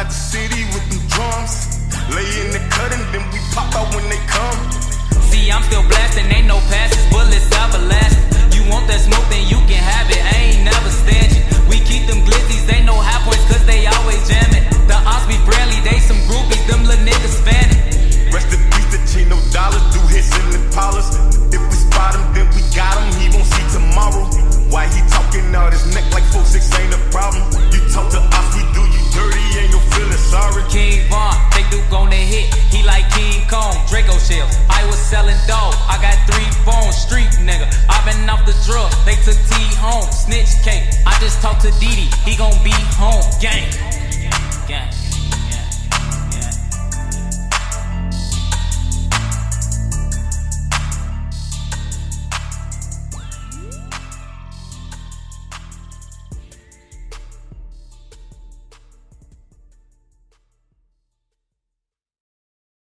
out the city with them drums. Lay in the cut and then we pop out when they come. See, I'm still blasting, ain't no passes, bullets everlasting. You want that smoke, then you can have it, I ain't never stanching. We keep them glizzies, ain't no high points, cause they always jamming. The odds be friendly, they some groupies, them little niggas fanning. Rest in peace to Chino Dollars, do hits in the Impalas. If we spot him, then we got him, he won't see tomorrow. Why he talking out his neck like 4-6 ain't a problem? You talk to us, we do you dirty, ain't no feeling sorry. King Von, they Duke on the hit, he like King Kong, Draco Shell. I was selling dope, I got 3 phones, street nigga. I been off the drug, they took T home, snitch cake. I just talked to Didi, he gon' be home, gang.